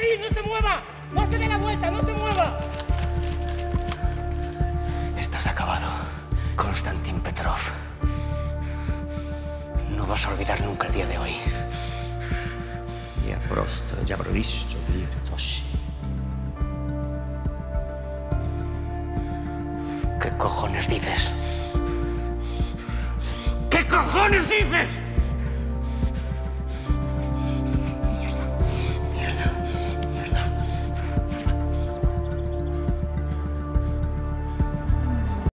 ahí! ¡No se mueva! ¡No se dé la vuelta! ¡No se mueva! Estás acabado, Konstantin Petrov. No vas a olvidar nunca el día de hoy. Я просто боюсь, что вы тоже. ¿Qué cojones dices? ¿Qué cojones dices?